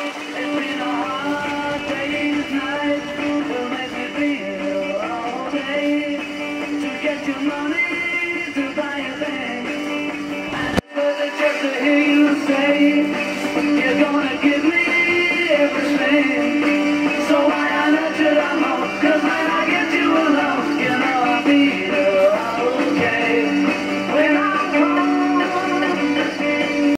It's been a hard day's night. Will make me feel all day to get your money.